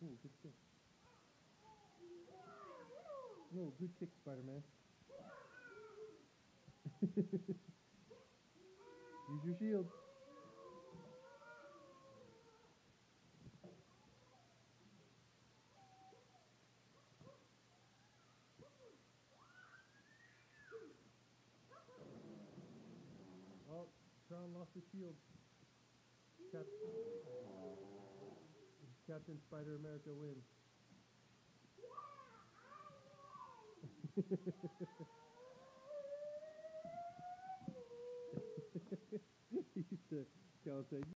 Oh, good kick. No, good kick, Spider-Man. Use your shield. Oh, Tron lost his shield. Cap Captain Spider America wins. He used to count